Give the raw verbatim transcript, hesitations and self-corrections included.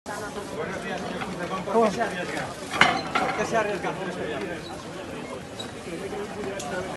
Buenos días, señor Puigdemont. ¿Por qué se arriesga? ¿Por qué se arriesga?